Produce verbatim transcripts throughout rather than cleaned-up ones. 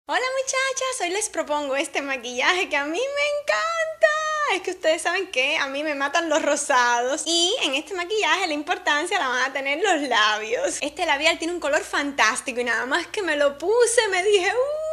Hola muchachas, hoy les propongo este maquillaje que a mí me encanta. Es que ustedes saben que a mí me matan los rosados. Y en este maquillaje la importancia la van a tener los labios. Este labial tiene un color fantástico y nada más que me lo puse me dije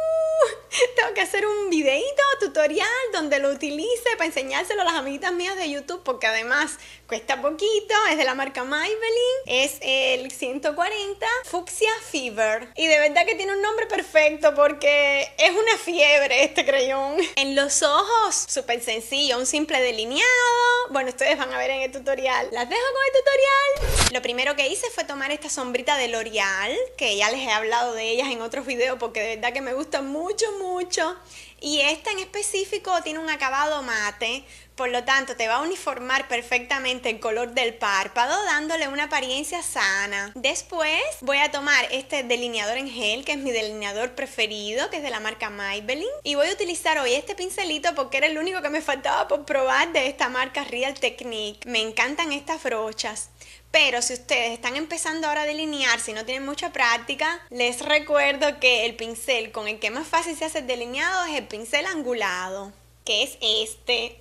¡uh! Tengo que hacer un videito tutorial donde lo utilice para enseñárselo a las amiguitas mías de YouTube, porque además cuesta poquito, es de la marca Maybelline, es el ciento cuarenta Fuchsia Fever y de verdad que tiene un nombre perfecto porque es una fiebre este crayón. En los ojos, súper sencillo, un simple delineado. Bueno, ustedes van a ver en el tutorial. Las dejo con el tutorial. Lo primero que hice fue tomar esta sombrita de L'Oreal, que ya les he hablado de ellas en otros videos porque de verdad que me gustan mucho, mucho. Y esta en específico tiene un acabado mate, por lo tanto te va a uniformar perfectamente el color del párpado, dándole una apariencia sana. Después voy a tomar este delineador en gel, que es mi delineador preferido, que es de la marca Maybelline. Y voy a utilizar hoy este pincelito porque era el único que me faltaba por probar de esta marca Real Technique. Me encantan estas brochas. Pero si ustedes están empezando ahora a delinear, si no tienen mucha práctica, les recuerdo que el pincel con el que más fácil se hace el delineado es el pincel angulado, que es este.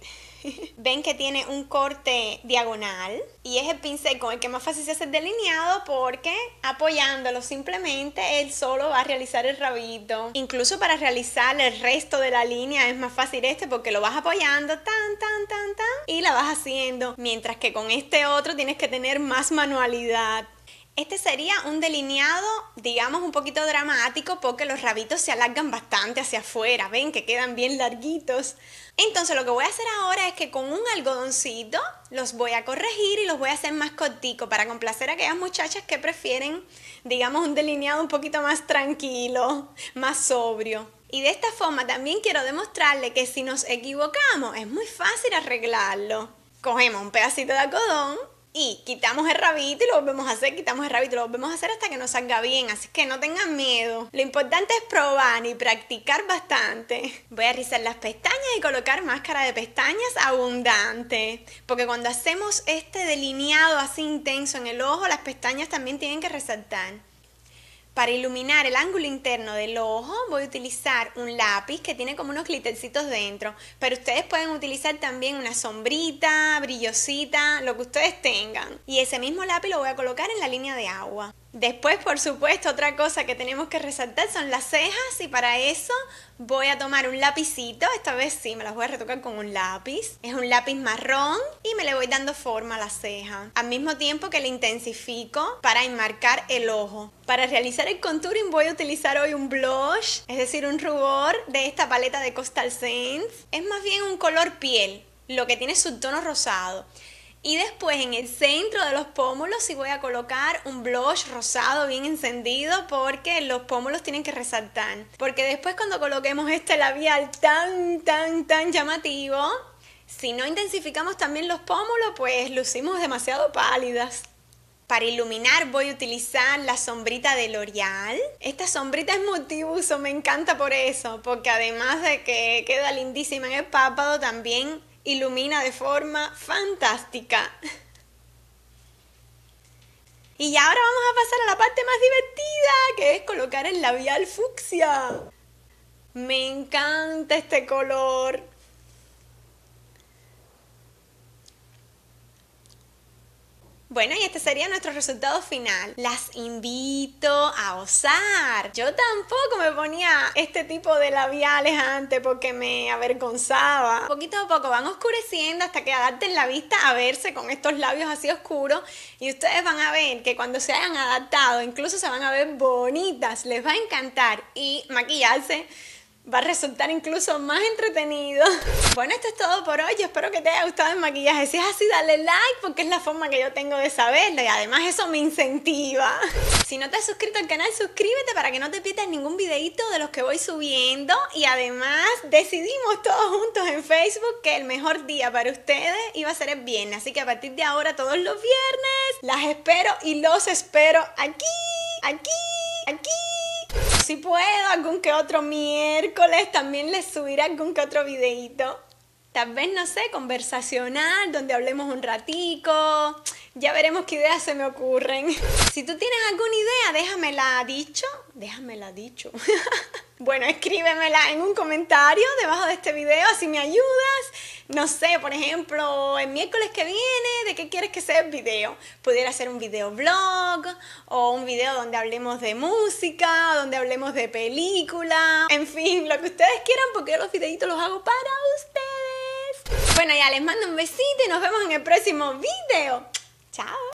Ven que tiene un corte diagonal y es el pincel con el que más fácil se hace el delineado porque apoyándolo simplemente él solo va a realizar el rabito. Incluso para realizar el resto de la línea es más fácil este porque lo vas apoyando tan tan tan tan y la vas haciendo, mientras que con este otro tienes que tener más manualidad. Este sería un delineado, digamos, un poquito dramático porque los rabitos se alargan bastante hacia afuera, ven que quedan bien larguitos. Entonces lo que voy a hacer ahora es que con un algodoncito los voy a corregir y los voy a hacer más corticos para complacer a aquellas muchachas que prefieren, digamos, un delineado un poquito más tranquilo, más sobrio. Y de esta forma también quiero demostrarle que si nos equivocamos es muy fácil arreglarlo. Cogemos un pedacito de algodón y quitamos el rabito y lo volvemos a hacer, quitamos el rabito y lo volvemos a hacer hasta que nos salga bien, así que no tengan miedo. Lo importante es probar y practicar bastante. Voy a rizar las pestañas y colocar máscara de pestañas abundante, porque cuando hacemos este delineado así intenso en el ojo, las pestañas también tienen que resaltar. Para iluminar el ángulo interno del ojo voy a utilizar un lápiz que tiene como unos glittercitos dentro, pero ustedes pueden utilizar también una sombrita, brillosita, lo que ustedes tengan. Y ese mismo lápiz lo voy a colocar en la línea de agua. Después, por supuesto, otra cosa que tenemos que resaltar son las cejas y para eso voy a tomar un lapicito, esta vez sí, me las voy a retocar con un lápiz. Es un lápiz marrón y me le voy dando forma a la ceja, al mismo tiempo que le intensifico para enmarcar el ojo. Para realizar el contouring voy a utilizar hoy un blush, es decir, un rubor de esta paleta de Coastal Scents. Es más bien un color piel, lo que tiene subtono rosado. Y después en el centro de los pómulos sí voy a colocar un blush rosado bien encendido porque los pómulos tienen que resaltar. Porque después cuando coloquemos este labial tan, tan, tan llamativo, si no intensificamos también los pómulos, pues lucimos demasiado pálidas. Para iluminar voy a utilizar la sombrita de L'Oreal. Esta sombrita es multiuso, me encanta por eso, porque además de que queda lindísima en el párpado, también ilumina de forma fantástica. Y ahora vamos a pasar a la parte más divertida, que es colocar el labial fucsia. Me encanta este color. Bueno, y este sería nuestro resultado final. Las invito a osar. Yo tampoco me ponía este tipo de labiales antes porque me avergonzaba. Poquito a poco van oscureciendo hasta que adapten la vista a verse con estos labios así oscuros. Y ustedes van a ver que cuando se hayan adaptado, incluso se van a ver bonitas. Les va a encantar y maquillarse va a resultar incluso más entretenido. Bueno, esto es todo por hoy. Yo espero que te haya gustado el maquillaje. Si es así, dale like porque es la forma que yo tengo de saberlo y además eso me incentiva. Si no te has suscrito al canal, suscríbete para que no te pierdas ningún videito de los que voy subiendo. Y además decidimos todos juntos en Facebook que el mejor día para ustedes iba a ser el viernes. Así que a partir de ahora, todos los viernes, las espero y los espero aquí, aquí, aquí. Si puedo, algún que otro miércoles también les subiré algún que otro videito. Tal vez, no sé, conversacional, donde hablemos un ratico. Ya veremos qué ideas se me ocurren. Si tú tienes alguna idea, déjamela dicho. Déjamela dicho. Bueno, escríbemela en un comentario debajo de este video, así me ayudas. No sé, por ejemplo, el miércoles que viene, ¿de qué quieres que sea el video? Pudiera ser un video blog o un video donde hablemos de música, donde hablemos de película. En fin, lo que ustedes quieran, porque yo los videitos los hago para ustedes. Bueno, ya les mando un besito y nos vemos en el próximo video. Chao.